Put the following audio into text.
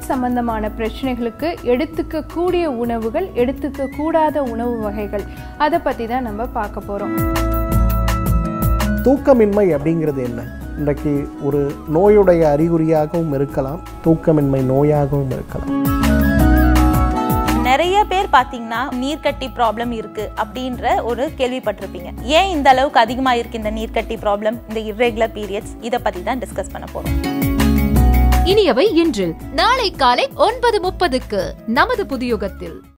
சம்பந்தமான பிரச்சனைகளுக்கு எடுத்துக்க கூடிய உணவுகள், எடுத்துக்க கூடாத உணவு வகைகள், அதை பற்றி தான் நம்ம பார்க்க போகிறோம். தூக்கமின்மை அப்படிங்கிறது என்ன? இன்றைக்கு ஒரு நோயுடைய அறிகுறியாகவும் இருக்கலாம், தூக்கமின்மை நோயாகவும் இருக்கலாம். நிறைய பேர் பார்த்தீங்கன்னா நீர்க்கட்டி ப்ராப்ளம் இருக்கு அப்படின்ற ஒரு கேள்விப்பட்டிருப்பீங்க. ஏன் இந்த அளவுக்கு அதிகமாக இருக்கு இந்த நீர்க்கட்டி ப்ராப்ளம், இந்த இர்ரெகுலர் பீரியட்ஸ், இதை பற்றி தான் டிஸ்கஸ் பண்ண போகிறோம். இனியவை இன்றில் நாளை காலை 9:30க்கு நமது புதியுகத்தில்.